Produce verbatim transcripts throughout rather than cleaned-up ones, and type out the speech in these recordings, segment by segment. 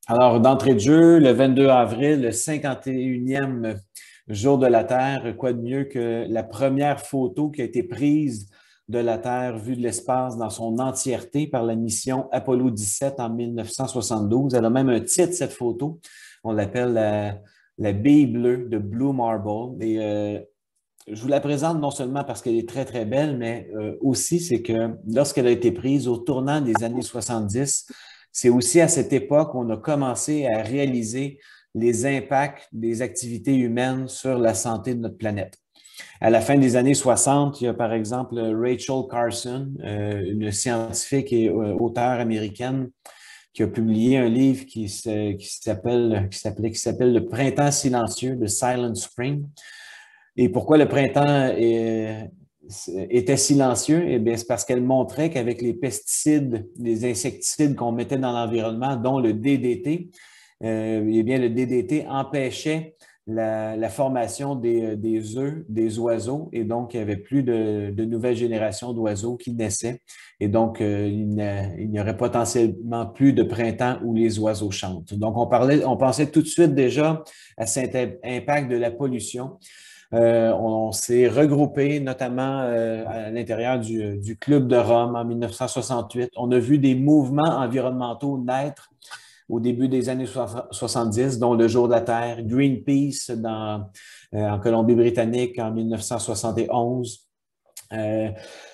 Alors, d'entrée de jeu, le vingt-deux avril, le cinquante et unième jour de la Terre, quoi de mieux que la première photo qui a été prise de la Terre vue de l'espace dans son entièreté par la mission Apollo dix-sept en mille neuf cent soixante-douze. Elle a même un titre, cette photo. On l'appelle la, la bille bleue de Blue Marble. Et euh, je vous la présente non seulement parce qu'elle est très, très belle, mais euh, aussi c'est que lorsqu'elle a été prise au tournant des années soixante-dix, c'est aussi à cette époque qu'on a commencé à réaliser les impacts des activités humaines sur la santé de notre planète. À la fin des années soixante, il y a par exemple Rachel Carson, euh, une scientifique et euh, auteure américaine, qui a publié un livre qui s'appelle qui s'appelait qui s'appelle Le Printemps silencieux, de Silent Spring. Et pourquoi le printemps est, était silencieux? Eh bien, c'est parce qu'elle montrait qu'avec les pesticides, les insecticides qu'on mettait dans l'environnement, dont le D D T, euh, eh bien, le D D T empêchait la, la formation des, des œufs des oiseaux et donc il n'y avait plus de, de nouvelles générations d'oiseaux qui naissaient et donc euh, il n'y aurait potentiellement plus de printemps où les oiseaux chantent. Donc on parlait, on pensait tout de suite déjà à cet impact de la pollution. Euh, on s'est regroupé notamment euh, à l'intérieur du, du Club de Rome en mille neuf cent soixante-huit. On a vu des mouvements environnementaux naître au début des années soixante-dix, dont le Jour de la Terre, Greenpeace dans, euh, en Colombie-Britannique en mille neuf cent soixante et onze. Euh,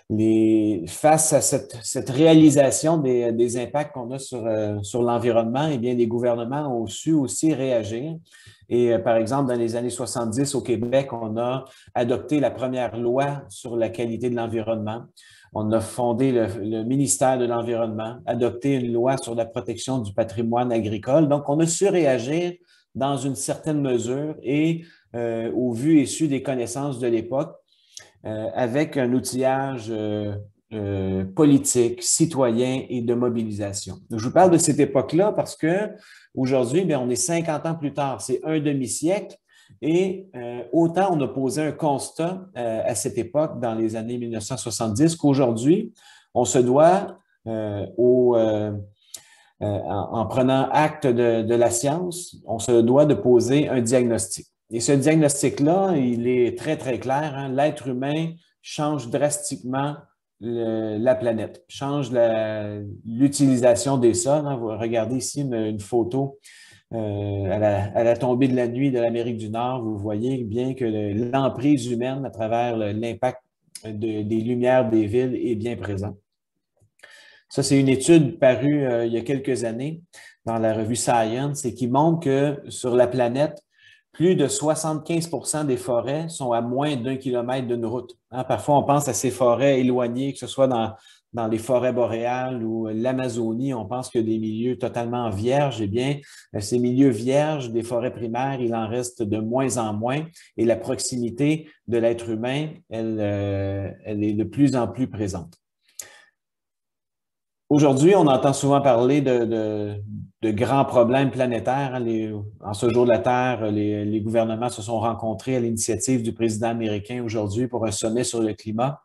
les, face à cette, cette réalisation des, des impacts qu'on a sur, euh, sur l'environnement, eh bien, les gouvernements ont su aussi réagir. Et euh, par exemple, dans les années soixante-dix, au Québec, on a adopté la première loi sur la qualité de l'environnement. On a fondé le, le ministère de l'Environnement, adopté une loi sur la protection du patrimoine agricole. Donc, on a su réagir dans une certaine mesure et euh, au vu et su des connaissances de l'époque, euh, avec un outillage euh, euh, politique, citoyen et de mobilisation. Donc, je vous parle de cette époque-là parce que aujourd'hui, bien, on est cinquante ans plus tard, c'est un demi-siècle. Et euh, autant on a posé un constat euh, à cette époque, dans les années mille neuf cent soixante-dix, qu'aujourd'hui, on se doit, euh, au, euh, euh, en, en prenant acte de, de la science, on se doit de poser un diagnostic. Et ce diagnostic-là, il est très, très clair. Hein? L'être humain change drastiquement le, la planète, change l'utilisation des sols. Hein? Vous regardez ici une, une photo euh, à, la, à la tombée de la nuit de l'Amérique du Nord. Vous voyez bien que l'emprise humaine à travers l'impact de, des lumières des villes est bien présent. Ça, c'est une étude parue euh, il y a quelques années dans la revue Science et qui montre que sur la planète, plus de soixante-quinze pour cent des forêts sont à moins d'un kilomètre d'une route. Hein, parfois, on pense à ces forêts éloignées, que ce soit dans, dans les forêts boréales ou l'Amazonie, on pense que des milieux totalement vierges. Eh bien, ces milieux vierges des forêts primaires, il en reste de moins en moins et la proximité de l'être humain, elle, euh, elle est de plus en plus présente. Aujourd'hui, on entend souvent parler de, de, de grands problèmes planétaires. Les, en ce jour de la Terre, les, les gouvernements se sont rencontrés à l'initiative du président américain aujourd'hui pour un sommet sur le climat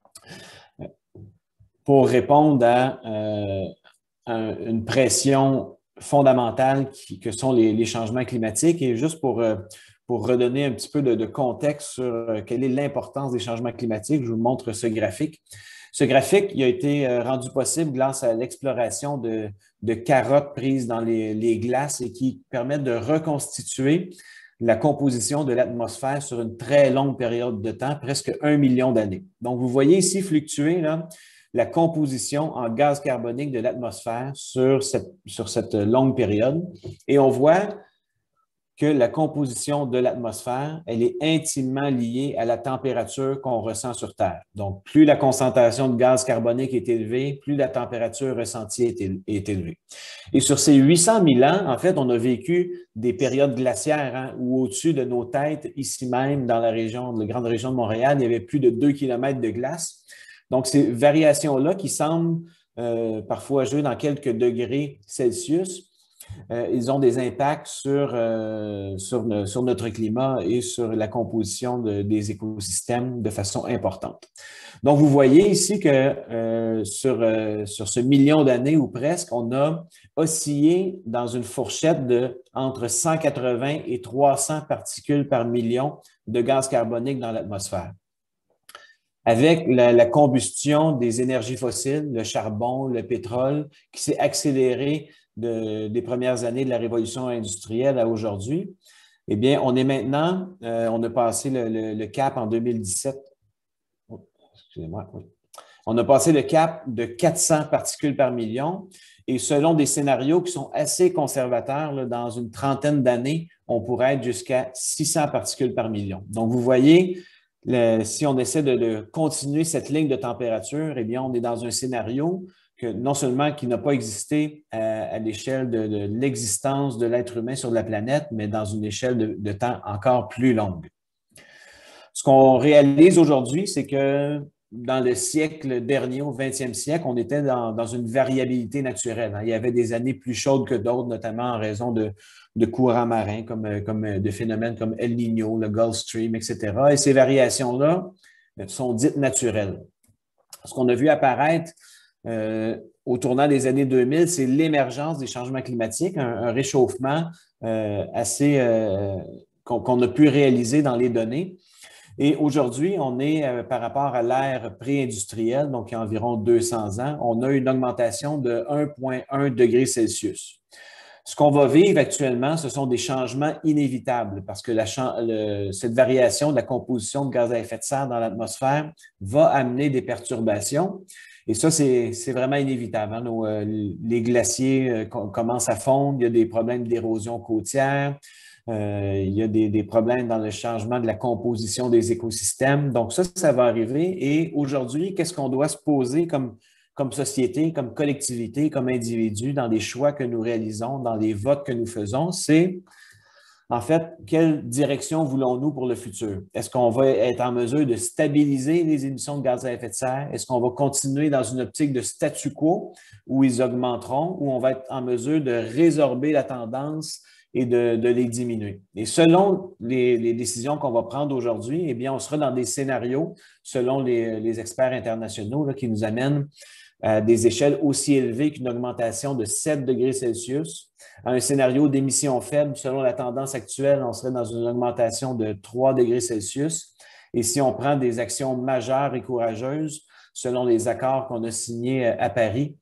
pour répondre à, euh, à une pression fondamentale qui, que sont les, les changements climatiques. Et juste pour, euh, pour redonner un petit peu de, de contexte sur euh, quelle est l'importance des changements climatiques, je vous montre ce graphique. Ce graphique il a été rendu possible grâce à l'exploration de, de carottes prises dans les, les glaces et qui permettent de reconstituer la composition de l'atmosphère sur une très longue période de temps, presque un million d'années. Donc, vous voyez ici fluctuer là, la composition en gaz carbonique de l'atmosphère sur cette, sur cette longue période. Et on voit que la composition de l'atmosphère, elle est intimement liée à la température qu'on ressent sur Terre. Donc, plus la concentration de gaz carbonique est élevée, plus la température ressentie est, est élevée. Et sur ces huit cent mille ans, en fait, on a vécu des périodes glaciaires hein, où au-dessus de nos têtes, ici même, dans la région, la grande région de Montréal, il y avait plus de deux kilomètres de glace. Donc, ces variations-là qui semblent euh, parfois jouer dans quelques degrés Celsius, euh, ils ont des impacts sur, euh, sur, le, sur notre climat et sur la composition de, des écosystèmes de façon importante. Donc, vous voyez ici que euh, sur, euh, sur ce million d'années ou presque, on a oscillé dans une fourchette de entre cent quatre-vingts et trois cents particules par million de gaz carbonique dans l'atmosphère. Avec la, la combustion des énergies fossiles, le charbon, le pétrole, qui s'est accéléré de, des premières années de la révolution industrielle à aujourd'hui, eh bien, on est maintenant, euh, on a passé le, le, le cap en deux mille dix-sept. Oh, excusez-moi, oui. On a passé le cap de quatre cents particules par million et selon des scénarios qui sont assez conservateurs, là, dans une trentaine d'années, on pourrait être jusqu'à six cents particules par million. Donc, vous voyez, le, si on essaie de, de continuer cette ligne de température, eh bien, on est dans un scénario que non seulement qui n'a pas existé à, à l'échelle de, de l'existence de l'être humain sur la planète, mais dans une échelle de, de temps encore plus longue. Ce qu'on réalise aujourd'hui, c'est que dans le siècle dernier, au vingtième siècle, on était dans, dans une variabilité naturelle. Il y avait des années plus chaudes que d'autres, notamment en raison de, de courants marins, comme, comme de phénomènes comme El Niño, le Gulf Stream, et cetera. Et ces variations-là sont dites naturelles. Ce qu'on a vu apparaître euh, au tournant des années deux mille, c'est l'émergence des changements climatiques, un, un réchauffement euh, assez euh, qu'on, qu'on a pu réaliser dans les données. Et aujourd'hui, on est euh, par rapport à l'ère pré-industrielle, donc il y a environ deux cents ans, on a une augmentation de un virgule un degré Celsius. Ce qu'on va vivre actuellement, ce sont des changements inévitables parce que la, le, cette variation de la composition de gaz à effet de serre dans l'atmosphère va amener des perturbations. Et ça, c'est vraiment inévitable. Hein? Nos, euh, les glaciers euh, commencent à fondre, il y a des problèmes d'érosion côtière. Euh, il y a des, des problèmes dans le changement de la composition des écosystèmes. Donc ça, ça va arriver. Et aujourd'hui, qu'est-ce qu'on doit se poser comme, comme société, comme collectivité, comme individu, dans les choix que nous réalisons, dans les votes que nous faisons? C'est, en fait, quelle direction voulons-nous pour le futur? Est-ce qu'on va être en mesure de stabiliser les émissions de gaz à effet de serre? Est-ce qu'on va continuer dans une optique de statu quo où ils augmenteront, ou on va être en mesure de résorber la tendance et de, de les diminuer. Et selon les, les décisions qu'on va prendre aujourd'hui, eh bien, on sera dans des scénarios, selon les, les experts internationaux, là, qui nous amènent à des échelles aussi élevées qu'une augmentation de sept degrés Celsius. À un scénario d'émissions faibles, selon la tendance actuelle, on serait dans une augmentation de trois degrés Celsius. Et si on prend des actions majeures et courageuses, selon les accords qu'on a signés à Paris,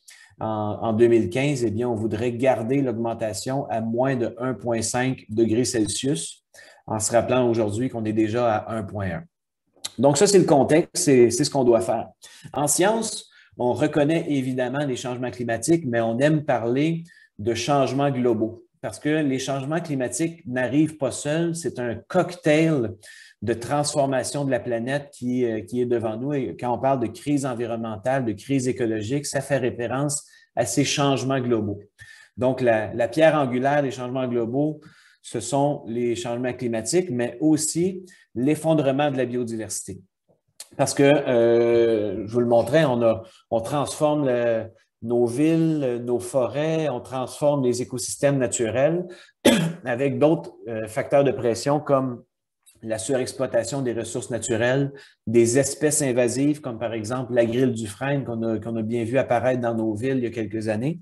en deux mille quinze, eh bien, on voudrait garder l'augmentation à moins de un virgule cinq degrés Celsius, en se rappelant aujourd'hui qu'on est déjà à un virgule un. Donc, ça, c'est le contexte, c'est ce qu'on doit faire. En science, on reconnaît évidemment les changements climatiques, mais on aime parler de changements globaux, parce que les changements climatiques n'arrivent pas seuls, c'est un cocktail de transformation de la planète qui, qui est devant nous. Et quand on parle de crise environnementale, de crise écologique, ça fait référence à ces changements globaux. Donc, la, la pierre angulaire des changements globaux, ce sont les changements climatiques, mais aussi l'effondrement de la biodiversité. Parce que, euh, je vous le montrais, on, a, on transforme le, nos villes, nos forêts, on transforme les écosystèmes naturels avec d'autres euh, facteurs de pression comme la surexploitation des ressources naturelles, des espèces invasives, comme par exemple la grille du frêne qu'on a, qu'on a bien vu apparaître dans nos villes il y a quelques années.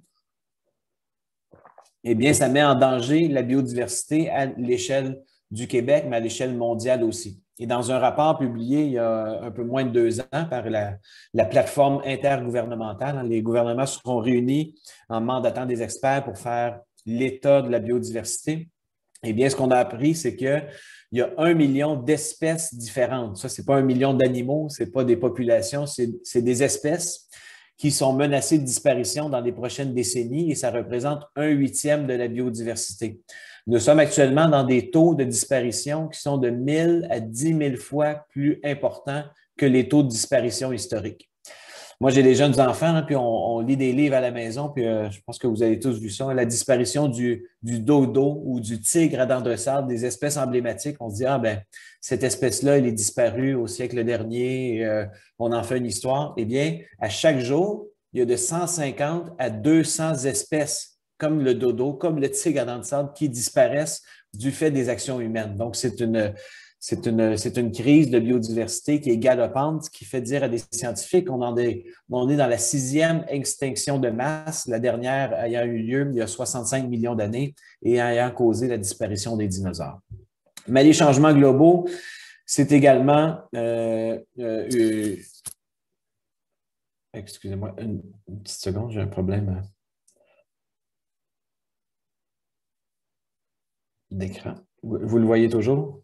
Eh bien, ça met en danger la biodiversité à l'échelle du Québec, mais à l'échelle mondiale aussi. Et dans un rapport publié il y a un peu moins de deux ans par la, la plateforme intergouvernementale, les gouvernements seront réunis en mandatant des experts pour faire l'état de la biodiversité. Eh bien, ce qu'on a appris, c'est qu'il y a un million d'espèces différentes. Ça, ce n'est pas un million d'animaux, ce n'est pas des populations, c'est des espèces qui sont menacées de disparition dans les prochaines décennies et ça représente un huitième de la biodiversité. Nous sommes actuellement dans des taux de disparition qui sont de mille à dix mille fois plus importants que les taux de disparition historiques. Moi, j'ai des jeunes enfants, hein, puis on, on lit des livres à la maison, puis euh, je pense que vous avez tous vu ça, la disparition du, du dodo ou du tigre à dents de sable, des espèces emblématiques. On se dit, ah ben, cette espèce-là, elle est disparue au siècle dernier, et, euh, on en fait une histoire. Eh bien, à chaque jour, il y a de cent cinquante à deux cents espèces comme le dodo, comme le tigre à dents de sable, qui disparaissent du fait des actions humaines. Donc, c'est une, c'est une, c'est une crise de biodiversité qui est galopante, qui fait dire à des scientifiques qu'on en est, on est dans la sixième extinction de masse, la dernière ayant eu lieu il y a soixante-cinq millions d'années et ayant causé la disparition des dinosaures. Mais les changements globaux, c'est également euh, euh, euh, excusez-moi, une, une petite seconde, j'ai un problème d'écran. Vous, vous le voyez toujours?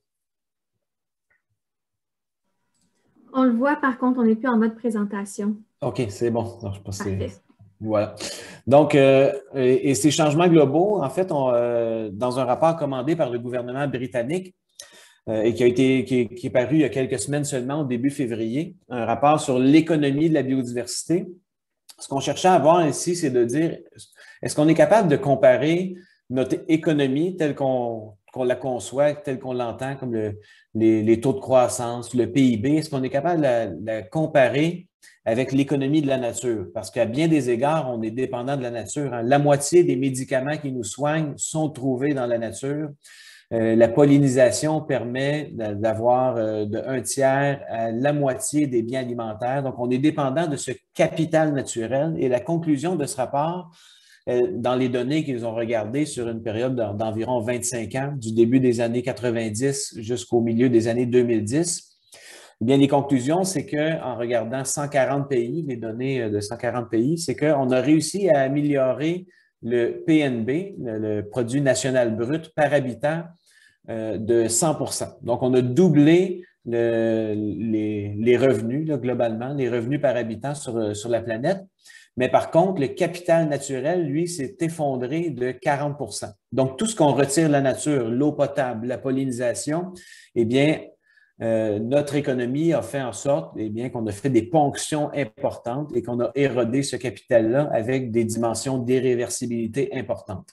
On le voit, par contre, on n'est plus en mode présentation. OK, c'est bon. Non, je pense que Parfait. voilà. Donc, euh, et, et ces changements globaux, en fait, on, euh, dans un rapport commandé par le gouvernement britannique euh, et qui a été qui est, qui est paru il y a quelques semaines seulement, au début février, un rapport sur l'économie de la biodiversité. Ce qu'on cherchait à voir ici, c'est de dire, est-ce qu'on est capable de comparer notre économie telle qu'on qu'on la conçoit, telle qu'on l'entend, comme le, les, les taux de croissance, le P I B, est-ce qu'on est capable de la, de la comparer avec l'économie de la nature? Parce qu'à bien des égards, on est dépendant de la nature. Hein. La moitié des médicaments qui nous soignent sont trouvés dans la nature. Euh, la pollinisation permet d'avoir euh, de un tiers à la moitié des biens alimentaires. Donc, on est dépendant de ce capital naturel. Et la conclusion de ce rapport, euh, dans les données qu'ils ont regardées sur une période d'environ vingt-cinq ans, du début des années quatre-vingt-dix jusqu'au milieu des années deux mille dix, eh bien, les conclusions, c'est qu'en regardant cent quarante pays, les données de cent quarante pays, c'est qu'on a réussi à améliorer le P N B, le, le produit national brut par habitant, euh, de cent pour cent. Donc, on a doublé le, les, les revenus, là, globalement, les revenus par habitant sur, sur la planète. Mais par contre, le capital naturel, lui, s'est effondré de quarante pour cent. Donc, tout ce qu'on retire de la nature, l'eau potable, la pollinisation, eh bien, Euh, notre économie a fait en sorte eh bien, qu'on a fait des ponctions importantes et qu'on a érodé ce capital-là avec des dimensions d'irréversibilité importantes.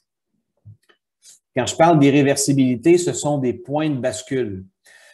Quand je parle d'irréversibilité, ce sont des points de bascule.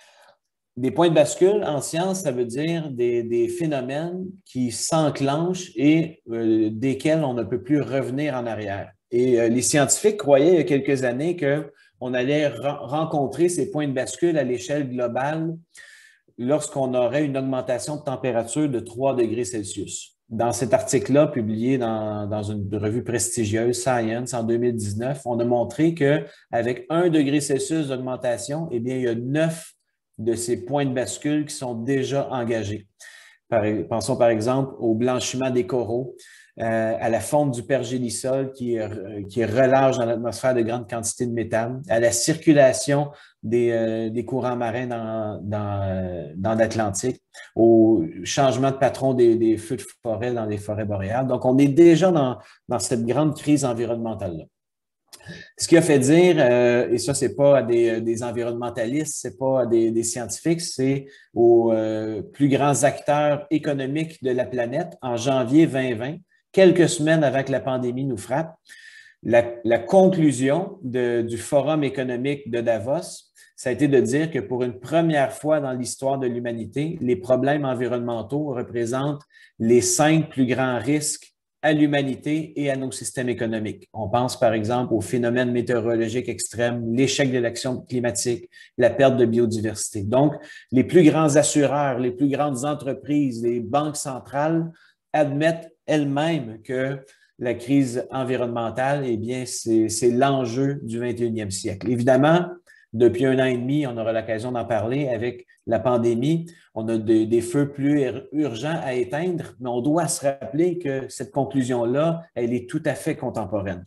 Des points de bascule, en science, ça veut dire des, des phénomènes qui s'enclenchent et euh, desquels on ne peut plus revenir en arrière. Et euh, les scientifiques croyaient il y a quelques années que on allait rencontrer ces points de bascule à l'échelle globale lorsqu'on aurait une augmentation de température de trois degrés Celsius. Dans cet article-là, publié dans, dans une revue prestigieuse, Science, en deux mille dix-neuf, on a montré qu'avec un degré Celsius d'augmentation, eh bien, il y a neuf de ces points de bascule qui sont déjà engagés. Par, pensons par exemple au blanchiment des coraux, Euh, à la fonte du pergélisol qui, euh, qui relâche dans l'atmosphère de grandes quantités de méthane, à la circulation des, euh, des courants marins dans, dans, euh, dans l'Atlantique, au changement de patron des, des feux de forêt dans les forêts boréales. Donc, on est déjà dans, dans cette grande crise environnementale-là. Ce qui a fait dire, euh, et ça, c'est pas à des, des environnementalistes, c'est pas à des, des scientifiques, c'est aux euh, plus grands acteurs économiques de la planète en janvier vingt vingt, quelques semaines avant que la pandémie nous frappe, la, la conclusion de, du Forum économique de Davos, ça a été de dire que pour une première fois dans l'histoire de l'humanité, les problèmes environnementaux représentent les cinq plus grands risques à l'humanité et à nos systèmes économiques. On pense par exemple aux phénomènes météorologiques extrêmes, l'échec de l'action climatique, la perte de biodiversité. Donc, les plus grands assureurs, les plus grandes entreprises, les banques centrales admettent elles-mêmes que la crise environnementale, eh bien, c'est l'enjeu du vingt et unième siècle. Évidemment, depuis un an et demi, on aura l'occasion d'en parler avec la pandémie. On a de, des feux plus urgents à éteindre, mais on doit se rappeler que cette conclusion-là, elle est tout à fait contemporaine.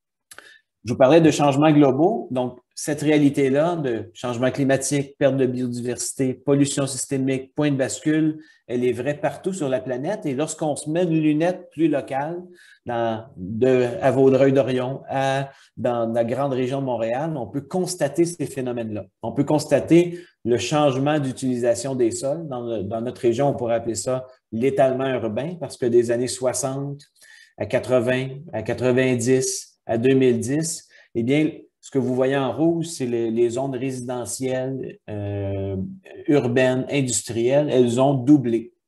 Je vous parlais de changements globaux. Donc, cette réalité-là de changement climatique, perte de biodiversité, pollution systémique, point de bascule, elle est vraie partout sur la planète. Et lorsqu'on se met une lunette plus locale, dans, de, à Vaudreuil-Dorion, à, dans la grande région de Montréal, on peut constater ces phénomènes-là. On peut constater le changement d'utilisation des sols. Dans, le, dans notre région, on pourrait appeler ça l'étalement urbain parce que des années soixante à quatre-vingts, à quatre-vingt-dix, à deux mille dix, eh bien, ce que vous voyez en rouge, c'est les, les zones résidentielles, euh, urbaines, industrielles, elles ont doublé.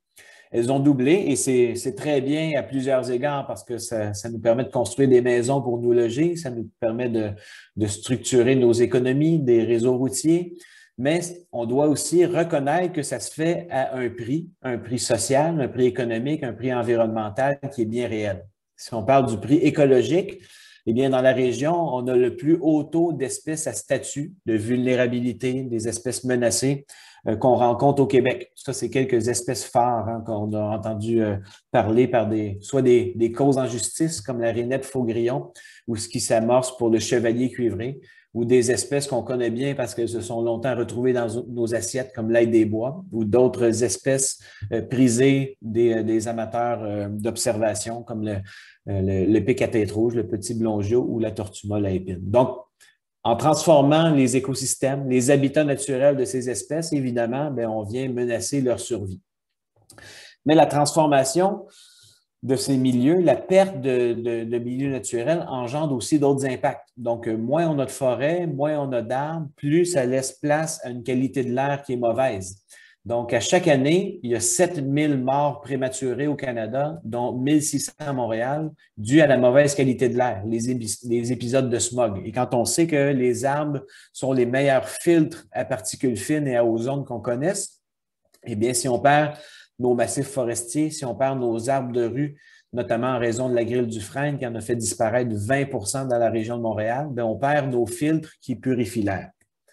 elles ont doublé et c'est très bien à plusieurs égards parce que ça, ça nous permet de construire des maisons pour nous loger, ça nous permet de, de structurer nos économies, des réseaux routiers, mais on doit aussi reconnaître que ça se fait à un prix, un prix social, un prix économique, un prix environnemental qui est bien réel. Si on parle du prix écologique, eh bien, dans la région, on a le plus haut taux d'espèces à statut de vulnérabilité, des espèces menacées euh, qu'on rencontre au Québec. Ça, c'est quelques espèces phares hein, qu'on a entendu euh, parler par des, soit des, des causes en justice comme la rainette faux-grillon ou ce qui s'amorce pour le chevalier cuivré ou des espèces qu'on connaît bien parce qu'elles se sont longtemps retrouvées dans nos assiettes comme l'ail des bois ou d'autres espèces euh, prisées des, des amateurs euh, d'observation comme le Le, le pic à tête rouge, le petit blongiot ou la tortue molle à épines. Donc, en transformant les écosystèmes, les habitats naturels de ces espèces, évidemment, bien, on vient menacer leur survie. Mais la transformation de ces milieux, la perte de, de, de milieux naturels engendre aussi d'autres impacts. Donc, moins on a de forêts, moins on a d'arbres, plus ça laisse place à une qualité de l'air qui est mauvaise. Donc, à chaque année, il y a sept mille morts prématurées au Canada, dont mille six cents à Montréal, dues à la mauvaise qualité de l'air, les, les épisodes de smog. Et quand on sait que les arbres sont les meilleurs filtres à particules fines et à ozone qu'on connaisse, eh bien, si on perd nos massifs forestiers, si on perd nos arbres de rue, notamment en raison de la grille du frêne qui en a fait disparaître vingt pour cent dans la région de Montréal, bien, on perd nos filtres qui purifient l'air.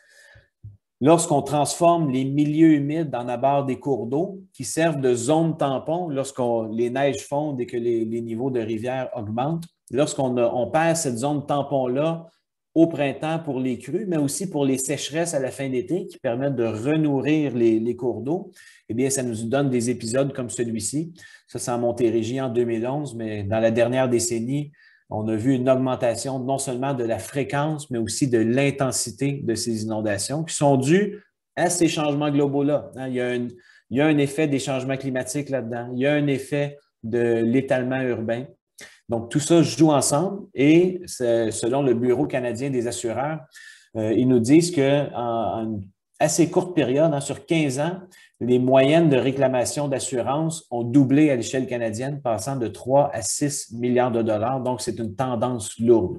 Lorsqu'on transforme les milieux humides en abords des cours d'eau qui servent de zone tampon lorsqu'on les neiges fondent et que les, les niveaux de rivière augmentent, lorsqu'on on perd cette zone tampon-là au printemps pour les crues, mais aussi pour les sécheresses à la fin d'été qui permettent de renourrir les, les cours d'eau, eh bien, ça nous donne des épisodes comme celui-ci. Ça, c'est en Montérégie en deux mille onze, mais dans la dernière décennie, on a vu une augmentation non seulement de la fréquence, mais aussi de l'intensité de ces inondations qui sont dues à ces changements globaux-là. Il y a un, il y a un effet des changements climatiques là-dedans. Il y a un effet de l'étalement urbain. Donc, tout ça joue ensemble et selon le Bureau canadien des assureurs, euh, ils nous disent qu'en en une assez courte période, hein, sur quinze ans, les moyennes de réclamation d'assurance ont doublé à l'échelle canadienne, passant de trois à six milliards de dollars. Donc, c'est une tendance lourde.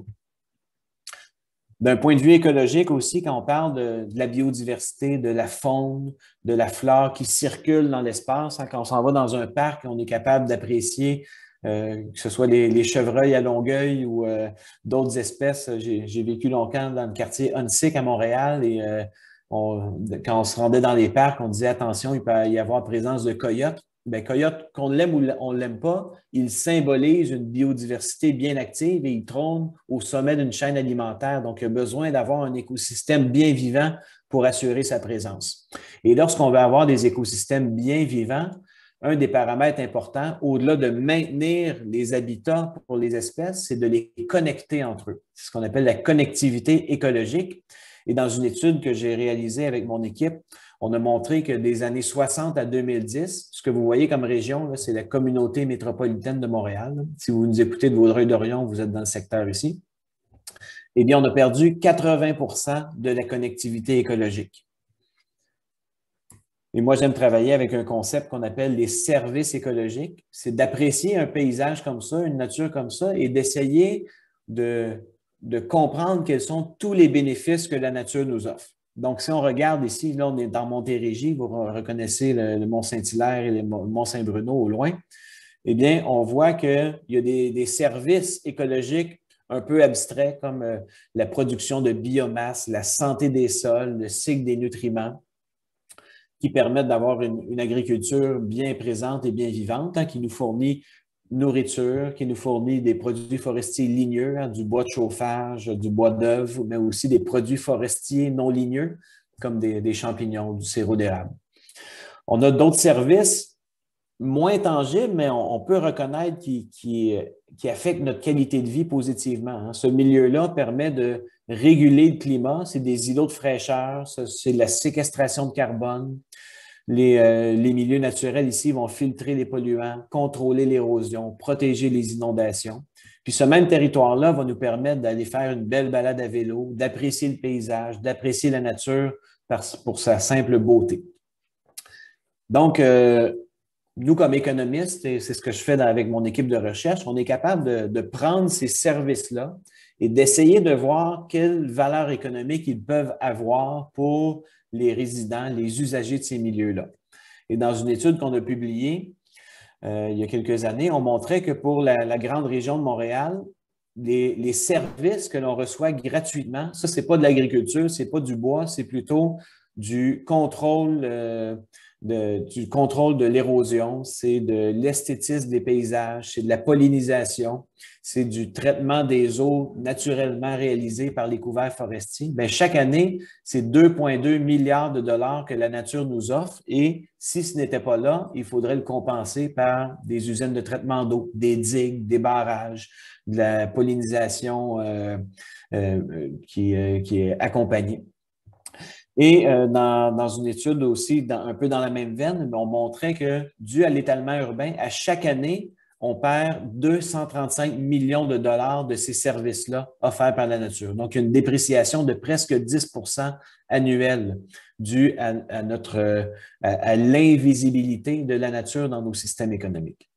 D'un point de vue écologique aussi, quand on parle de, de la biodiversité, de la faune, de la flore qui circule dans l'espace, hein, quand on s'en va dans un parc, on est capable d'apprécier euh, que ce soit les, les chevreuils à Longueuil ou euh, d'autres espèces. J'ai vécu longtemps dans le quartier Huntsic à Montréal et euh, On, quand on se rendait dans les parcs, on disait attention, il peut y avoir présence de coyotes. Bien, coyote, qu'on l'aime ou on ne l'aime pas, il symbolise une biodiversité bien active et il trône au sommet d'une chaîne alimentaire. Donc, il a besoin d'avoir un écosystème bien vivant pour assurer sa présence. Et lorsqu'on veut avoir des écosystèmes bien vivants, un des paramètres importants, au-delà de maintenir les habitats pour les espèces, c'est de les connecter entre eux. C'est ce qu'on appelle la connectivité écologique. Et dans une étude que j'ai réalisée avec mon équipe, on a montré que des années soixante à deux mille dix, ce que vous voyez comme région, c'est la communauté métropolitaine de Montréal. Si vous nous écoutez de Vaudreuil-Dorion, vous êtes dans le secteur ici. Eh bien, on a perdu quatre-vingts pour cent de la connectivité écologique. Et moi, j'aime travailler avec un concept qu'on appelle les services écologiques. C'est d'apprécier un paysage comme ça, une nature comme ça, et d'essayer de, de comprendre quels sont tous les bénéfices que la nature nous offre. Donc, si on regarde ici, là, on est dans Montérégie, vous reconnaissez le, le Mont-Saint-Hilaire et le Mont-Saint-Bruno au loin. Eh bien, on voit qu'il y a des, des services écologiques un peu abstraits comme euh, la production de biomasse, la santé des sols, le cycle des nutriments, qui permettent d'avoir une, une agriculture bien présente et bien vivante, hein, qui nous fournit nourriture, qui nous fournit des produits forestiers ligneux, hein, du bois de chauffage, du bois d'œuvre, mais aussi des produits forestiers non ligneux, comme des, des champignons, du sirop d'érable. On a d'autres services moins tangibles, mais on, on peut reconnaître qui, qui, qui affectent notre qualité de vie positivement. Hein. Ce milieu-là permet de réguler le climat, c'est des îlots de fraîcheur, c'est de la séquestration de carbone. Les, euh, les milieux naturels ici vont filtrer les polluants, contrôler l'érosion, protéger les inondations. Puis ce même territoire-là va nous permettre d'aller faire une belle balade à vélo, d'apprécier le paysage, d'apprécier la nature par, pour sa simple beauté. Donc, euh, nous, comme économistes, et c'est ce que je fais dans, avec mon équipe de recherche, on est capable de, de prendre ces services-là et d'essayer de voir quelle valeur économique ils peuvent avoir pour les résidents, les usagers de ces milieux-là. Et dans une étude qu'on a publiée euh, il y a quelques années, on montrait que pour la, la grande région de Montréal, les, les services que l'on reçoit gratuitement, ça, ce n'est pas de l'agriculture, ce n'est pas du bois, c'est plutôt du contrôle, euh, de, du contrôle de l'érosion, c'est de l'esthétisme des paysages, c'est de la pollinisation, c'est du traitement des eaux naturellement réalisé par les couverts forestiers. Bien, chaque année, c'est deux virgule deux milliards de dollars que la nature nous offre et si ce n'était pas là, il faudrait le compenser par des usines de traitement d'eau, des digues, des barrages, de la pollinisation euh, euh, qui, euh, qui est accompagnée. Et euh, dans, dans une étude aussi, dans, un peu dans la même veine, on montrait que, dû à l'étalement urbain, à chaque année, on perd deux cent trente-cinq millions de dollars de ces services-là offerts par la nature. Donc, une dépréciation de presque dix pour cent annuelle due à, à, notre, à, à l'invisibilité de la nature dans nos systèmes économiques.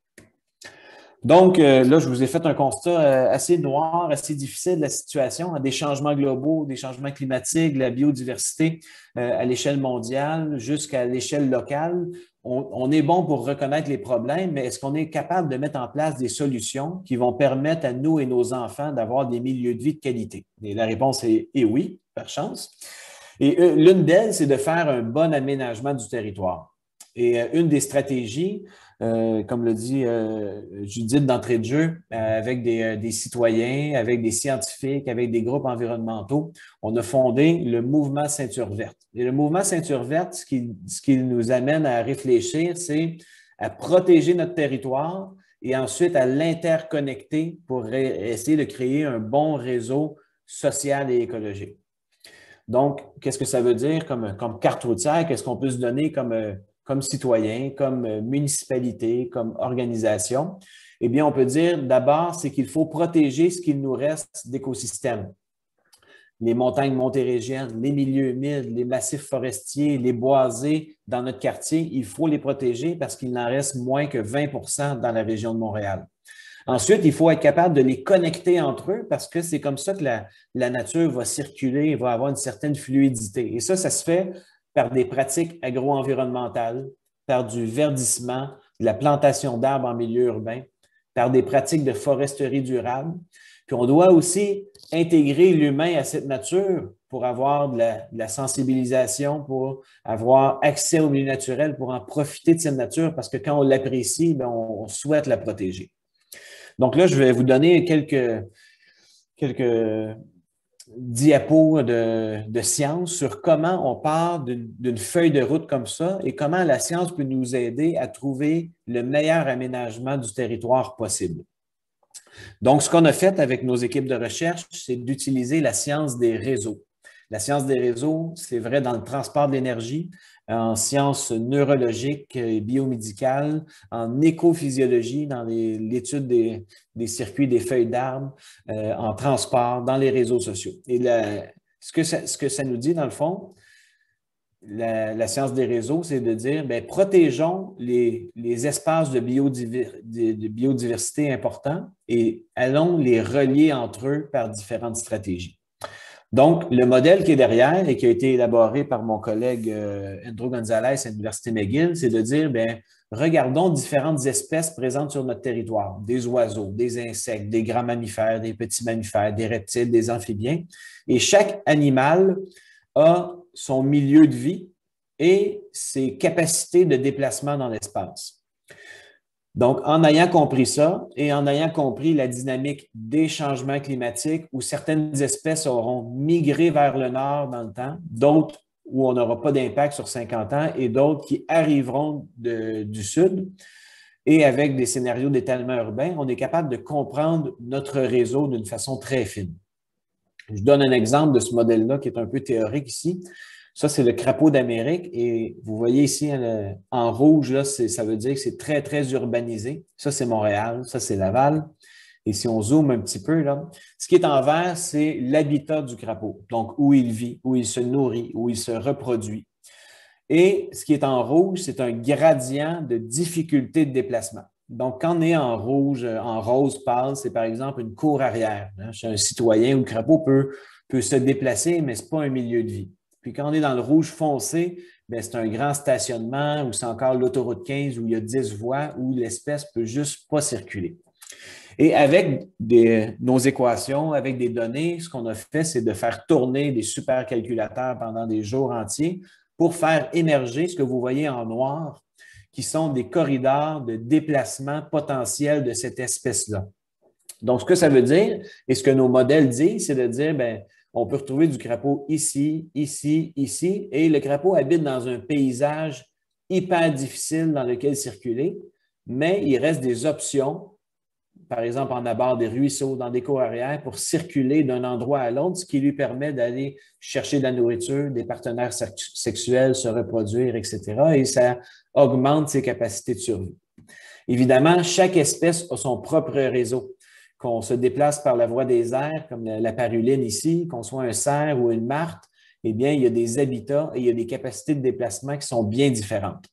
Donc, euh, là, je vous ai fait un constat euh, assez noir, assez difficile de la situation, hein, des changements globaux, des changements climatiques, de la biodiversité euh, à l'échelle mondiale jusqu'à l'échelle locale. On, on est bon pour reconnaître les problèmes, mais est-ce qu'on est capable de mettre en place des solutions qui vont permettre à nous et nos enfants d'avoir des milieux de vie de qualité? Et la réponse est, est oui, par chance. Et euh, l'une d'elles, c'est de faire un bon aménagement du territoire. Et euh, une des stratégies, Euh, comme le dit euh, Judith d'entrée de jeu, euh, avec des, euh, des citoyens, avec des scientifiques, avec des groupes environnementaux, on a fondé le mouvement Ceinture verte. Et le mouvement Ceinture verte, ce qui, ce qui nous amène à réfléchir, c'est à protéger notre territoire et ensuite à l'interconnecter pour essayer de créer un bon réseau social et écologique. Donc, qu'est-ce que ça veut dire comme, comme carte routière? Qu'est-ce qu'on peut se donner comme comme citoyen, comme municipalité, comme organisation? Eh bien, on peut dire d'abord, c'est qu'il faut protéger ce qu'il nous reste d'écosystèmes. Les montagnes montérégiennes, les milieux humides, les massifs forestiers, les boisés dans notre quartier, il faut les protéger parce qu'il n'en reste moins que vingt pour cent dans la région de Montréal. Ensuite, il faut être capable de les connecter entre eux parce que c'est comme ça que la, la nature va circuler, va avoir une certaine fluidité. Et ça, ça se fait par des pratiques agro-environnementales, par du verdissement, de la plantation d'arbres en milieu urbain, par des pratiques de foresterie durable. Puis on doit aussi intégrer l'humain à cette nature pour avoir de la, de la sensibilisation, pour avoir accès au milieu naturel, pour en profiter de cette nature, parce que quand on l'apprécie, bien, on, on souhaite la protéger. Donc là, je vais vous donner quelques, quelques diapos de, de science sur comment on part d'une feuille de route comme ça et comment la science peut nous aider à trouver le meilleur aménagement du territoire possible. Donc, ce qu'on a fait avec nos équipes de recherche, c'est d'utiliser la science des réseaux. La science des réseaux, c'est vrai dans le transport d'énergie, en sciences neurologiques et biomédicales, en écophysiologie, dans l'étude des, des circuits des feuilles d'arbres, euh, en transport, dans les réseaux sociaux. Et la, ce, que ça, ce que ça nous dit, dans le fond, la, la science des réseaux, c'est de dire, bien, protégeons les, les espaces de, biodiver, de, de biodiversité importants et allons les relier entre eux par différentes stratégies. Donc, le modèle qui est derrière et qui a été élaboré par mon collègue euh, Andrew Gonzalez à l'Université McGill, c'est de dire, bien, regardons différentes espèces présentes sur notre territoire, des oiseaux, des insectes, des grands mammifères, des petits mammifères, des reptiles, des amphibiens. Et chaque animal a son milieu de vie et ses capacités de déplacement dans l'espace. Donc, en ayant compris ça et en ayant compris la dynamique des changements climatiques où certaines espèces auront migré vers le nord dans le temps, d'autres où on n'aura pas d'impact sur cinquante ans et d'autres qui arriveront de, du sud, et avec des scénarios d'étalement urbain, on est capable de comprendre notre réseau d'une façon très fine. Je donne un exemple de ce modèle-là qui est un peu théorique ici. Ça, c'est le crapaud d'Amérique et vous voyez ici en rouge, là, ça veut dire que c'est très, très urbanisé. Ça, c'est Montréal, ça, c'est Laval. Et si on zoome un petit peu, là, ce qui est en vert, c'est l'habitat du crapaud. Donc, où il vit, où il se nourrit, où il se reproduit. Et ce qui est en rouge, c'est un gradient de difficulté de déplacement. Donc, quand on est en rouge, en rose pâle, c'est par exemple une cour arrière. Hein, chez un citoyen où le crapaud peut, peut se déplacer, mais ce n'est pas un milieu de vie. Puis quand on est dans le rouge foncé, c'est un grand stationnement ou c'est encore l'autoroute quinze où il y a dix voies où l'espèce ne peut juste pas circuler. Et avec des, nos équations, avec des données, ce qu'on a fait, c'est de faire tourner des supercalculateurs pendant des jours entiers pour faire émerger ce que vous voyez en noir, qui sont des corridors de déplacement potentiel de cette espèce-là. Donc, ce que ça veut dire, et ce que nos modèles disent, c'est de dire, bien, on peut retrouver du crapaud ici, ici, ici, et le crapaud habite dans un paysage hyper difficile dans lequel circuler, mais il reste des options, par exemple en abord des ruisseaux, dans des cours arrière, pour circuler d'un endroit à l'autre, ce qui lui permet d'aller chercher de la nourriture, des partenaires sexuels, se reproduire, et cetera. Et ça augmente ses capacités de survie. Évidemment, chaque espèce a son propre réseau. Qu'on se déplace par la voie des airs, comme la paruline ici, qu'on soit un cerf ou une martre, eh bien, il y a des habitats et il y a des capacités de déplacement qui sont bien différentes.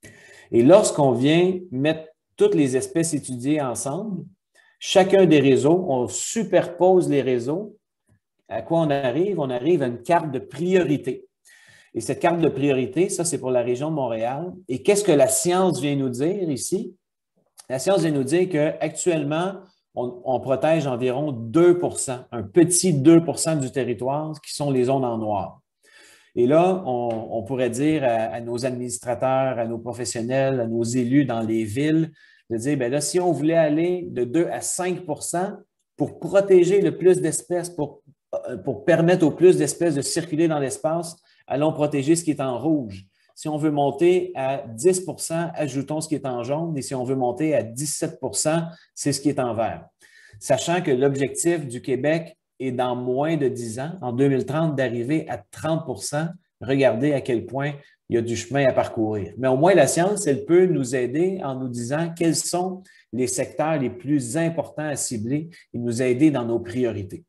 Et lorsqu'on vient mettre toutes les espèces étudiées ensemble, chacun des réseaux, on superpose les réseaux. À quoi on arrive? On arrive à une carte de priorité. Et cette carte de priorité, ça, c'est pour la région de Montréal. Et qu'est-ce que la science vient nous dire ici? La science vient nous dire qu'actuellement, on, on protège environ deux pour cent, un petit deux pour cent du territoire qui sont les zones en noir. Et là, on, on pourrait dire à, à nos administrateurs, à nos professionnels, à nos élus dans les villes, de dire, bien là, si on voulait aller de deux à cinq pour cent pour protéger le plus d'espèces, pour, pour permettre au plus d'espèces de circuler dans l'espace, allons protéger ce qui est en rouge. Si on veut monter à dix pour cent, ajoutons ce qui est en jaune. Et si on veut monter à dix-sept pour cent, c'est ce qui est en vert. Sachant que l'objectif du Québec est dans moins de dix ans, en deux mille trente, d'arriver à trente pour cent. Regardez à quel point il y a du chemin à parcourir. Mais au moins, la science, elle peut nous aider en nous disant quels sont les secteurs les plus importants à cibler et nous aider dans nos priorités.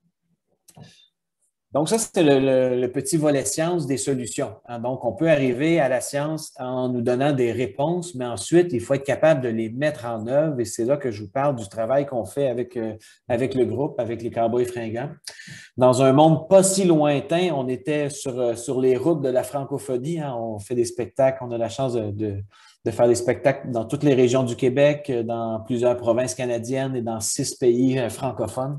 Donc, ça, c'est le, le, le petit volet science des solutions. Donc, on peut arriver à la science en nous donnant des réponses, mais ensuite, il faut être capable de les mettre en œuvre. Et c'est là que je vous parle du travail qu'on fait avec, euh, avec le groupe, avec les Cowboys fringants. Dans un monde pas si lointain, on était sur, sur les routes de la francophonie. Hein. On fait des spectacles, on a la chance de, de, de faire des spectacles dans toutes les régions du Québec, dans plusieurs provinces canadiennes et dans six pays francophones.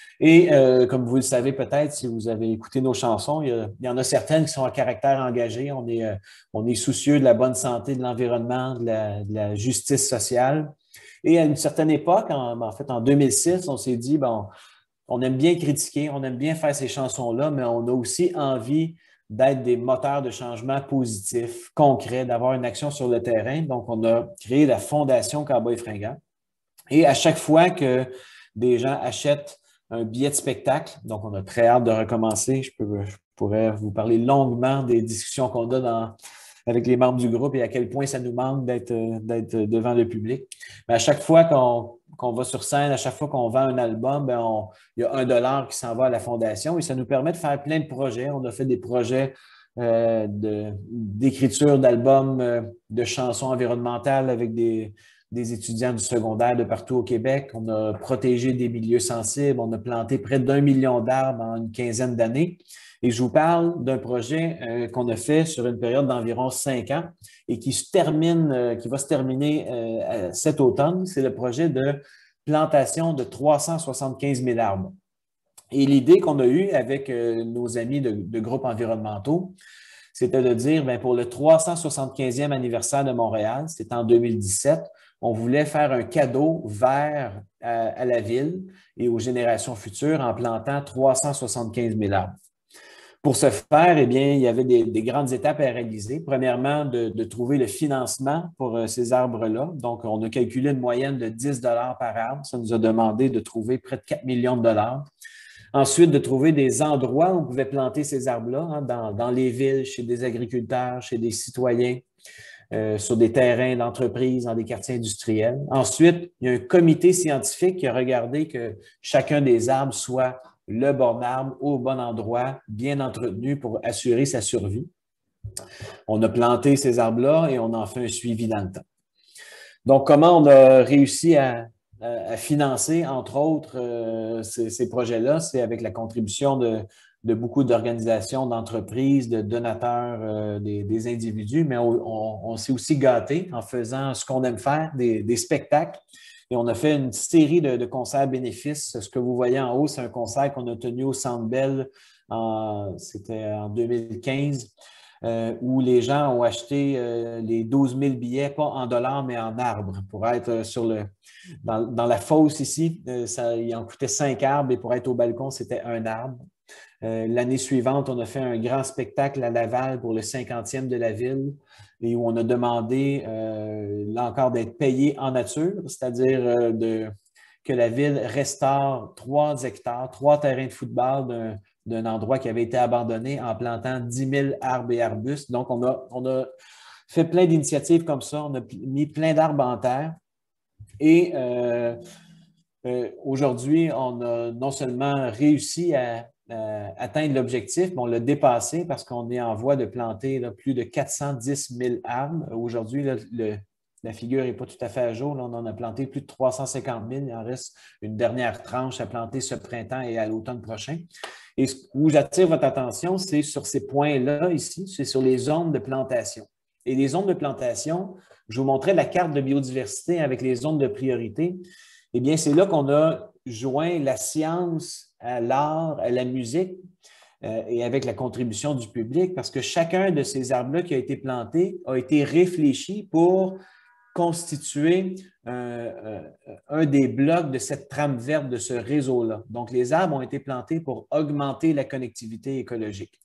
Et euh, comme vous le savez peut-être, si vous avez écouté nos chansons, il y, a, il y en a certaines qui sont à caractère engagé. On est, euh, on est soucieux de la bonne santé, de l'environnement, de la, de la justice sociale. Et à une certaine époque, en, en fait en deux mille six, on s'est dit, bon, on aime bien critiquer, on aime bien faire ces chansons-là, mais on a aussi envie d'être des moteurs de changement positifs, concrets, d'avoir une action sur le terrain. Donc, on a créé la Fondation Cowboys fringants. Et à chaque fois que des gens achètent un billet de spectacle. Donc, on a très hâte de recommencer. Je, peux, je pourrais vous parler longuement des discussions qu'on a dans, avec les membres du groupe et à quel point ça nous manque d'être d'être devant le public. Mais à chaque fois qu'on qu'on va sur scène, à chaque fois qu'on vend un album, bien on, il y a un dollar qui s'en va à la Fondation et ça nous permet de faire plein de projets. On a fait des projets euh, de, d'écriture d'albums, euh, de chansons environnementales avec des des étudiants du secondaire de partout au Québec. On a protégé des milieux sensibles. On a planté près d'un million d'arbres en une quinzaine d'années. Et je vous parle d'un projet euh, qu'on a fait sur une période d'environ cinq ans et qui se termine, euh, qui va se terminer euh, cet automne. C'est le projet de plantation de trois cent soixante-quinze mille arbres. Et l'idée qu'on a eue avec euh, nos amis de, de groupes environnementaux, c'était de dire, bien, pour le trois cent soixante-quinzième anniversaire de Montréal, c'était en deux mille dix-sept, on voulait faire un cadeau vert à, à la ville et aux générations futures en plantant trois cent soixante-quinze mille arbres. Pour ce faire, eh bien, il y avait des, des grandes étapes à réaliser. Premièrement, de, de trouver le financement pour euh, ces arbres-là. Donc, on a calculé une moyenne de dix dollars par arbre. Ça nous a demandé de trouver près de quatre millions de dollars. Ensuite, de trouver des endroits où on pouvait planter ces arbres-là, hein, dans, dans les villes, chez des agriculteurs, chez des citoyens. Euh, sur des terrains d'entreprise, dans des quartiers industriels. Ensuite, il y a un comité scientifique qui a regardé que chacun des arbres soit le bon arbre au bon endroit, bien entretenu pour assurer sa survie. On a planté ces arbres-là et on en fait un suivi dans le temps. Donc, comment on a réussi à, à, à financer, entre autres, euh, ces, ces projets-là? C'est avec la contribution de, de beaucoup d'organisations, d'entreprises, de donateurs, euh, des, des individus, mais on, on, on s'est aussi gâté en faisant ce qu'on aime faire, des, des spectacles. Et on a fait une série de, de concerts bénéfices. Ce que vous voyez en haut, c'est un concert qu'on a tenu au Centre Bell, c'était en deux mille quinze. Euh, où les gens ont acheté euh, les douze mille billets, pas en dollars, mais en arbres, pour être sur le, dans, dans la fosse ici. Euh, ça, il en coûtait cinq arbres et pour être au balcon, c'était un arbre. Euh, l'année suivante, on a fait un grand spectacle à Laval pour le cinquantième de la ville et où on a demandé, euh, là encore, d'être payé en nature, c'est-à-dire euh, de, que la ville restaure trois hectares, trois terrains de football d'un d'un endroit qui avait été abandonné en plantant dix mille arbres et arbustes. Donc, on a, on a fait plein d'initiatives comme ça. On a mis plein d'arbres en terre. Et euh, euh, aujourd'hui, on a non seulement réussi à, à atteindre l'objectif, mais on l'a dépassé parce qu'on est en voie de planter là, plus de quatre cent dix mille arbres. Aujourd'hui, là, le, la figure n'est pas tout à fait à jour. Là, on en a planté plus de trois cent cinquante mille. Il en reste une dernière tranche à planter ce printemps et à l'automne prochain. Et où j'attire votre attention, c'est sur ces points-là ici, c'est sur les zones de plantation. Et les zones de plantation, je vous montrais la carte de biodiversité avec les zones de priorité. Eh bien, c'est là qu'on a joint la science à l'art, à la musique euh, et avec la contribution du public, parce que chacun de ces arbres-là qui a été planté a été réfléchi pour constituer euh, euh, un des blocs de cette trame verte de ce réseau-là. Donc, les arbres ont été plantés pour augmenter la connectivité écologique.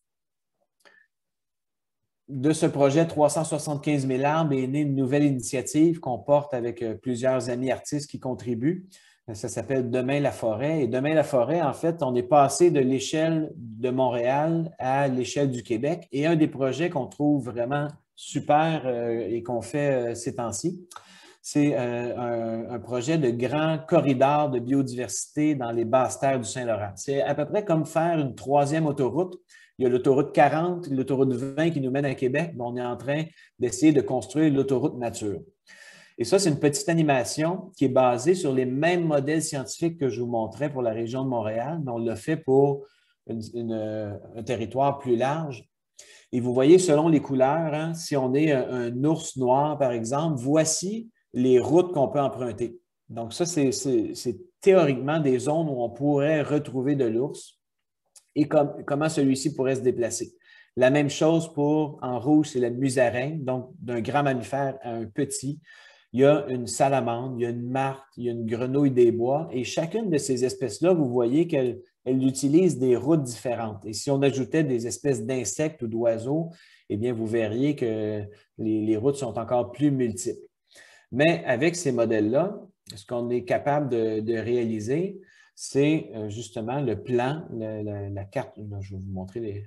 De ce projet trois cent soixante-quinze mille arbres est née une nouvelle initiative qu'on porte avec plusieurs amis artistes qui contribuent. Ça s'appelle Demain la forêt. Et Demain la forêt, en fait, on est passé de l'échelle de Montréal à l'échelle du Québec. Et un des projets qu'on trouve vraiment super euh, et qu'on fait euh, ces temps-ci, c'est euh, un, un projet de grand corridor de biodiversité dans les basses terres du Saint-Laurent. C'est à peu près comme faire une troisième autoroute. Il y a l'autoroute quarante, l'autoroute vingt qui nous mène à Québec, mais on est en train d'essayer de construire l'autoroute nature. Et ça, c'est une petite animation qui est basée sur les mêmes modèles scientifiques que je vous montrais pour la région de Montréal, mais on l'a fait pour une, une, un territoire plus large. Et vous voyez, selon les couleurs, hein, si on est un, un ours noir, par exemple, voici les routes qu'on peut emprunter. Donc ça, c'est théoriquement des zones où on pourrait retrouver de l'ours et com comment celui-ci pourrait se déplacer. La même chose pour, en rouge, c'est la musaraigne, donc d'un grand mammifère à un petit. Il y a une salamandre, il y a une martre, il y a une grenouille des bois et chacune de ces espèces-là, vous voyez qu'elles elles utilisent des routes différentes. Et si on ajoutait des espèces d'insectes ou d'oiseaux, eh bien, vous verriez que les, les routes sont encore plus multiples. Mais avec ces modèles-là, ce qu'on est capable de, de réaliser, c'est justement le plan, la, la, la carte. Je vais vous montrer les,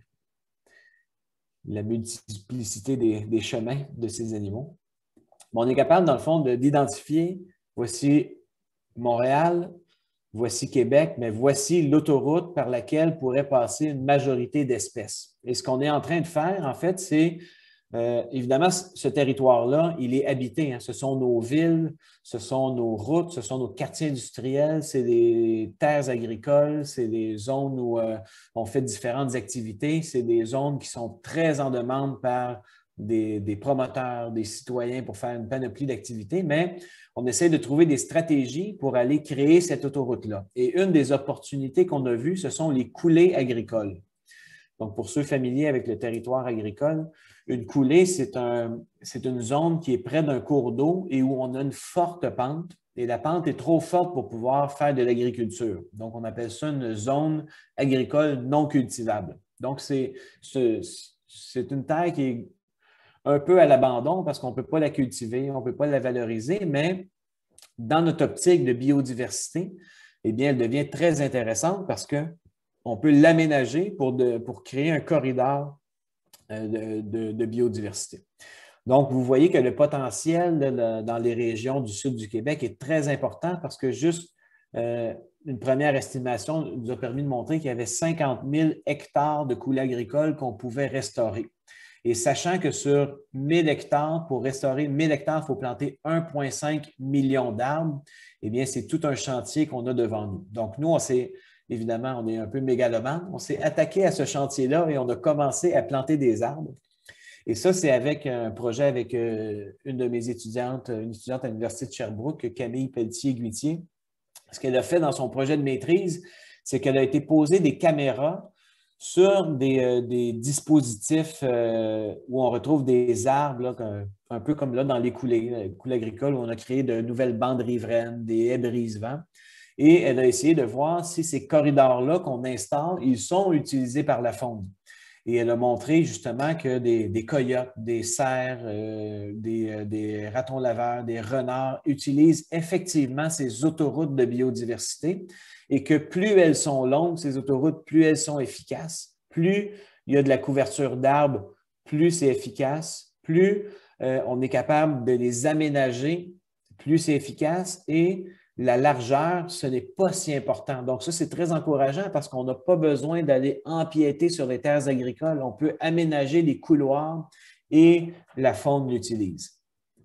la multiplicité des, des chemins de ces animaux. On est capable, dans le fond, d'identifier, voici Montréal, voici Québec, mais voici l'autoroute par laquelle pourrait passer une majorité d'espèces. Et ce qu'on est en train de faire, en fait, c'est, euh, évidemment, ce territoire-là, il est habité. Hein. Ce sont nos villes, ce sont nos routes, ce sont nos quartiers industriels, c'est des terres agricoles, c'est des zones où euh, on fait différentes activités, c'est des zones qui sont très en demande par Des, des promoteurs, des citoyens pour faire une panoplie d'activités, mais on essaie de trouver des stratégies pour aller créer cette autoroute-là. Et une des opportunités qu'on a vues, ce sont les coulées agricoles. Donc, pour ceux familiers avec le territoire agricole, une coulée, c'est un, c'est une zone qui est près d'un cours d'eau et où on a une forte pente. Et la pente est trop forte pour pouvoir faire de l'agriculture. Donc, on appelle ça une zone agricole non cultivable. Donc, c'est c'est une terre qui est un peu à l'abandon parce qu'on ne peut pas la cultiver, on ne peut pas la valoriser, mais dans notre optique de biodiversité, eh bien, elle devient très intéressante parce qu'on peut l'aménager pour, pour créer un corridor de, de, de biodiversité. Donc, vous voyez que le potentiel là, dans les régions du sud du Québec est très important parce que juste euh, une première estimation nous a permis de montrer qu'il y avait cinquante mille hectares de coulées agricoles qu'on pouvait restaurer. Et sachant que sur mille hectares, pour restaurer mille hectares, il faut planter un virgule cinq million d'arbres, eh bien, c'est tout un chantier qu'on a devant nous. Donc, nous, on s'est, évidemment, on est un peu mégalomane, on s'est attaqué à ce chantier-là et on a commencé à planter des arbres. Et ça, c'est avec un projet avec euh, une de mes étudiantes, une étudiante à l'Université de Sherbrooke, Camille Pelletier-Guitier. Ce qu'elle a fait dans son projet de maîtrise, c'est qu'elle a été poser des caméras sur des, euh, des dispositifs euh, où on retrouve des arbres, là, un, un peu comme là dans les coulées, les coulées agricoles, où on a créé de nouvelles bandes riveraines, des haies brise-vent. Et elle a essayé de voir si ces corridors-là qu'on installe, ils sont utilisés par la faune. Et elle a montré justement que des, des coyotes, des cerfs, euh, des, euh, des ratons laveurs, des renards utilisent effectivement ces autoroutes de biodiversité et que plus elles sont longues, ces autoroutes, plus elles sont efficaces, plus il y a de la couverture d'arbres, plus c'est efficace, plus euh, on est capable de les aménager, plus c'est efficace et la largeur, ce n'est pas si important. Donc, ça, c'est très encourageant parce qu'on n'a pas besoin d'aller empiéter sur les terres agricoles. On peut aménager les couloirs et la faune l'utilise.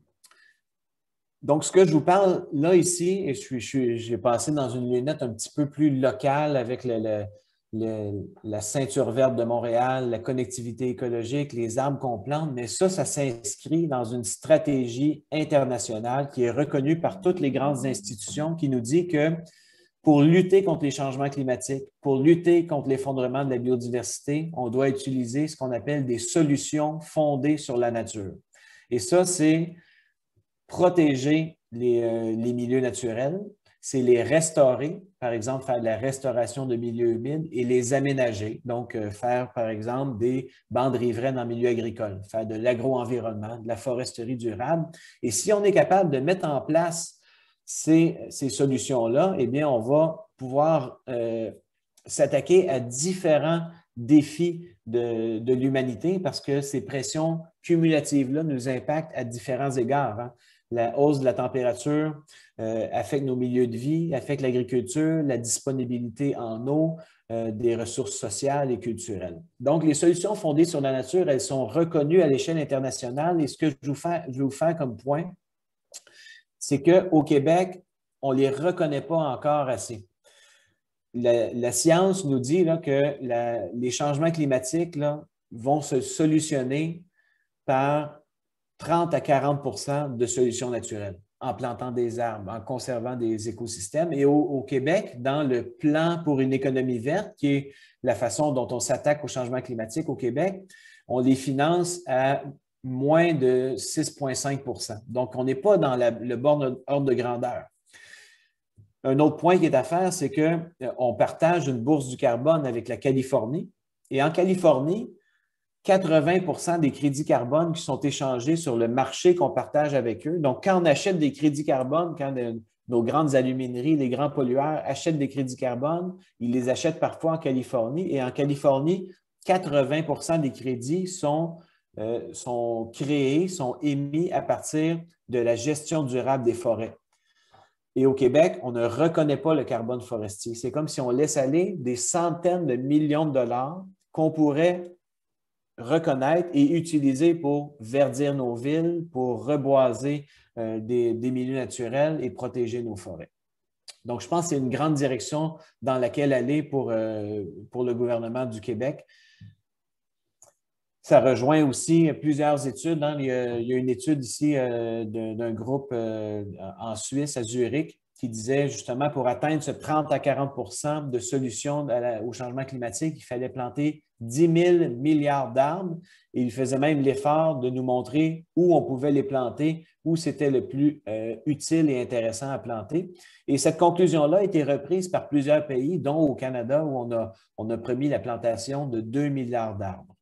Donc, ce que je vous parle là, ici, et je suis, j'ai passé dans une lunette un petit peu plus locale avec le, le, le, la ceinture verte de Montréal, la connectivité écologique, les arbres qu'on plante, mais ça, ça s'inscrit dans une stratégie internationale qui est reconnue par toutes les grandes institutions qui nous dit que pour lutter contre les changements climatiques, pour lutter contre l'effondrement de la biodiversité, on doit utiliser ce qu'on appelle des solutions fondées sur la nature. Et ça, c'est protéger les, euh, les milieux naturels, c'est les restaurer, par exemple, faire de la restauration de milieux humides et les aménager. Donc, euh, faire, par exemple, des bandes riveraines en milieu agricole, faire de l'agro-environnement, de la foresterie durable. Et si on est capable de mettre en place ces, ces solutions-là, eh bien, on va pouvoir euh, s'attaquer à différents défis de, de l'humanité parce que ces pressions cumulatives-là nous impactent à différents égards. Hein. La hausse de la température euh, affecte nos milieux de vie, affecte l'agriculture, la disponibilité en eau, euh, des ressources sociales et culturelles. Donc, les solutions fondées sur la nature, elles sont reconnues à l'échelle internationale et ce que je vais vous faire, je vais vous faire comme point, c'est qu'au Québec, on ne les reconnaît pas encore assez. La, la science nous dit là, que la, les changements climatiques là, vont se solutionner par trente à quarante pour cent de solutions naturelles, en plantant des arbres, en conservant des écosystèmes. Et au, au Québec, dans le plan pour une économie verte, qui est la façon dont on s'attaque au changement climatique au Québec, on les finance à moins de six virgule cinq pour cent. Donc, on n'est pas dans la, le bord ordre de grandeur. Un autre point qui est à faire, c'est qu'on partage une bourse du carbone avec la Californie. Et en Californie, quatre-vingts pour cent des crédits carbone qui sont échangés sur le marché qu'on partage avec eux. Donc, quand on achète des crédits carbone, quand de, nos grandes alumineries, les grands pollueurs achètent des crédits carbone, ils les achètent parfois en Californie. Et en Californie, quatre-vingts pour cent des crédits sont, euh, sont créés, sont émis à partir de la gestion durable des forêts. Et au Québec, on ne reconnaît pas le carbone forestier. C'est comme si on laisse aller des centaines de millions de dollars qu'on pourrait reconnaître et utiliser pour verdir nos villes, pour reboiser euh, des, des milieux naturels et protéger nos forêts. Donc, je pense que c'est une grande direction dans laquelle aller pour, euh, pour le gouvernement du Québec. Ça rejoint aussi plusieurs études. Hein. Il, y a, il y a une étude ici euh, d'un groupe euh, en Suisse, à Zurich, qui disait justement pour atteindre ce trente à quarante pour cent de solutions à la, au changement climatique, il fallait planter dix mille milliards d'arbres et il faisait même l'effort de nous montrer où on pouvait les planter, où c'était le plus euh, utile et intéressant à planter. Et cette conclusion-là a été reprise par plusieurs pays, dont au Canada, où on a, on a promis la plantation de deux milliards d'arbres.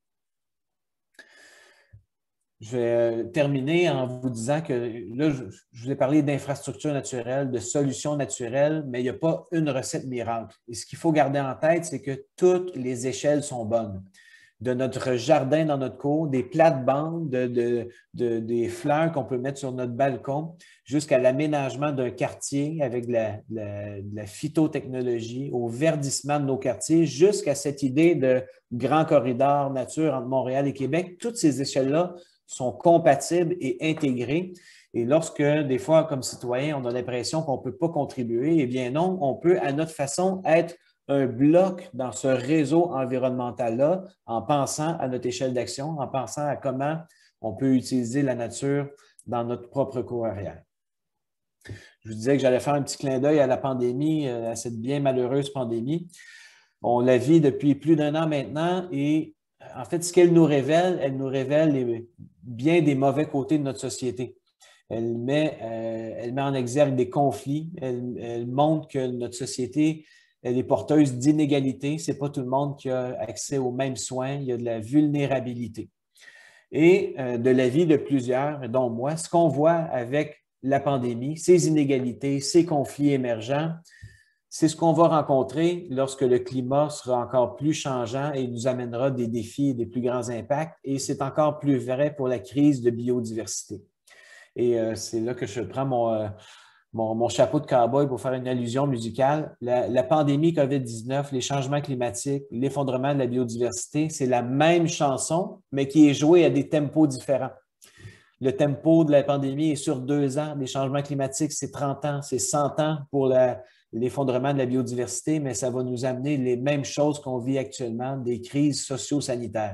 Je vais terminer en vous disant que là, je, je vous ai parlé d'infrastructures naturelles, de solutions naturelles, mais il n'y a pas une recette miracle. Et ce qu'il faut garder en tête, c'est que toutes les échelles sont bonnes. de notre jardin dans notre cour, des plates-bandes, de, de, de, des fleurs qu'on peut mettre sur notre balcon, jusqu'à l'aménagement d'un quartier avec de la, la, de la phytotechnologie, au verdissement de nos quartiers, jusqu'à cette idée de grand corridor nature entre Montréal et Québec. Toutes ces échelles-là sont compatibles et intégrées. Et lorsque, des fois, comme citoyen, on a l'impression qu'on ne peut pas contribuer, eh bien non, on peut, à notre façon, être un bloc dans ce réseau environnemental-là en pensant à notre échelle d'action, en pensant à comment on peut utiliser la nature dans notre propre cour arrière. Je vous disais que j'allais faire un petit clin d'œil à la pandémie, à cette bien malheureuse pandémie. On la vit depuis plus d'un an maintenant et en fait, ce qu'elle nous révèle, elle nous révèle les, bien des mauvais côtés de notre société. Elle met, euh, elle met en exergue des conflits, elle, elle montre que notre société elle est porteuse d'inégalités. Ce n'est pas tout le monde qui a accès aux mêmes soins. Il y a de la vulnérabilité. Et euh, de l'avis de plusieurs, dont moi, ce qu'on voit avec la pandémie, ces inégalités, ces conflits émergents, c'est ce qu'on va rencontrer lorsque le climat sera encore plus changeant et nous amènera des défis et des plus grands impacts. Et c'est encore plus vrai pour la crise de biodiversité. Et euh, c'est là que je prends mon... Euh, Mon, mon chapeau de cow-boy pour faire une allusion musicale. La, la pandémie COVID dix-neuf, les changements climatiques, l'effondrement de la biodiversité, c'est la même chanson, mais qui est jouée à des tempos différents. Le tempo de la pandémie est sur deux ans. Les changements climatiques, c'est trente ans, c'est cent ans pour l'effondrement de la biodiversité, mais ça va nous amener les mêmes choses qu'on vit actuellement, des crises socio-sanitaires.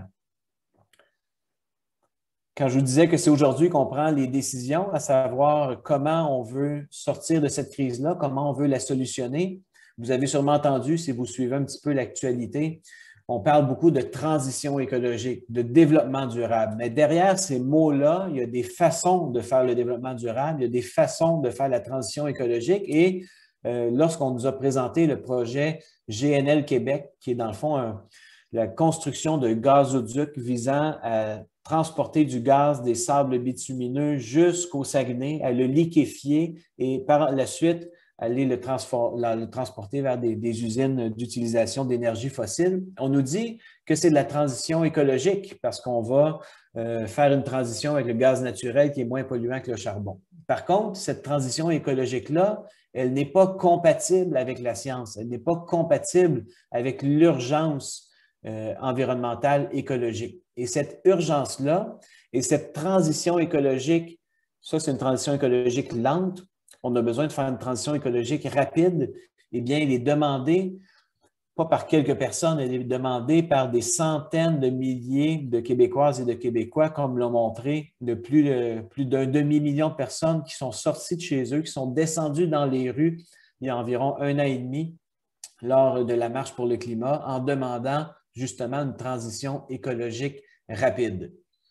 Quand je vous disais que c'est aujourd'hui qu'on prend les décisions, à savoir comment on veut sortir de cette crise-là, comment on veut la solutionner, vous avez sûrement entendu, si vous suivez un petit peu l'actualité, on parle beaucoup de transition écologique, de développement durable. Mais derrière ces mots-là, il y a des façons de faire le développement durable, il y a des façons de faire la transition écologique. Et euh, lorsqu'on nous a présenté le projet G N L Québec, qui est dans le fond un, la construction de gazoducs visant à transporter du gaz des sables bitumineux jusqu'au Saguenay, à le liquéfier et par la suite aller le, le transporter vers des, des usines d'utilisation d'énergie fossile. On nous dit que c'est de la transition écologique parce qu'on va euh, faire une transition avec le gaz naturel qui est moins polluant que le charbon. Par contre, cette transition écologique-là, elle n'est pas compatible avec la science, elle n'est pas compatible avec l'urgence Euh, environnementale, écologique. Et cette urgence-là et cette transition écologique, ça c'est une transition écologique lente, on a besoin de faire une transition écologique rapide, eh bien elle est demandée, pas par quelques personnes, elle est demandée par des centaines de milliers de Québécoises et de Québécois, comme l'ont montré de plus, de, plus d'un demi-million de personnes qui sont sorties de chez eux, qui sont descendues dans les rues il y a environ un an et demi lors de la Marche pour le climat en demandant justement une transition écologique rapide.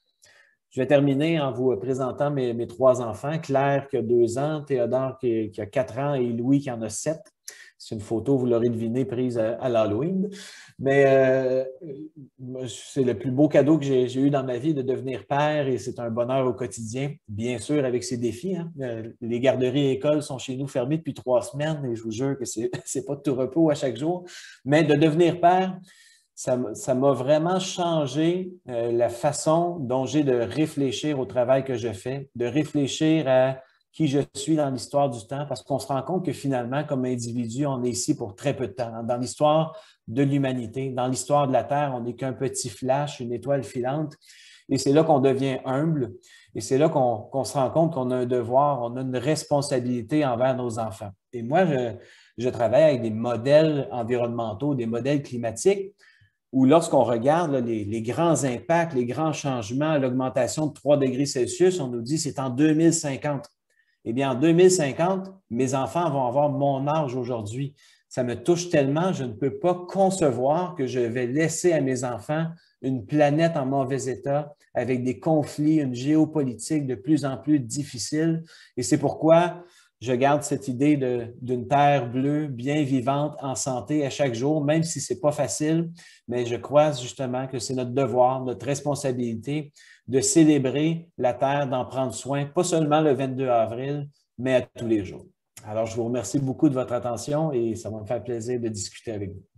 Je vais terminer en vous présentant mes, mes trois enfants, Claire qui a deux ans, Théodore qui, qui a quatre ans et Louis qui en a sept. C'est une photo, vous l'aurez deviné, prise à, à l'Halloween. Mais euh, c'est le plus beau cadeau que j'ai eu dans ma vie de devenir père et c'est un bonheur au quotidien, bien sûr avec ses défis. Hein. Les garderies et écoles sont chez nous fermées depuis trois semaines et je vous jure que c'est c'est pas de tout repos à chaque jour. Mais de devenir père, ça m'a vraiment changé euh, la façon dont j'ai de réfléchir au travail que je fais, de réfléchir à qui je suis dans l'histoire du temps, parce qu'on se rend compte que finalement, comme individu, on est ici pour très peu de temps. Dans l'histoire de l'humanité, dans l'histoire de la Terre, on n'est qu'un petit flash, une étoile filante. Et c'est là qu'on devient humble. Et c'est là qu'on qu'on se rend compte qu'on a un devoir, on a une responsabilité envers nos enfants. Et moi, je, je travaille avec des modèles environnementaux, des modèles climatiques, où lorsqu'on regarde là, les, les grands impacts, les grands changements, l'augmentation de trois degrés Celsius, on nous dit que c'est en deux mille cinquante. Eh bien, en deux mille cinquante, mes enfants vont avoir mon âge aujourd'hui. Ça me touche tellement, je ne peux pas concevoir que je vais laisser à mes enfants une planète en mauvais état, avec des conflits, une géopolitique de plus en plus difficile. Et c'est pourquoi je garde cette idée d'une terre bleue, bien vivante, en santé à chaque jour, même si ce n'est pas facile, mais je crois justement que c'est notre devoir, notre responsabilité de célébrer la terre, d'en prendre soin, pas seulement le vingt-deux avril, mais à tous les jours. Alors, je vous remercie beaucoup de votre attention et ça va me faire plaisir de discuter avec vous.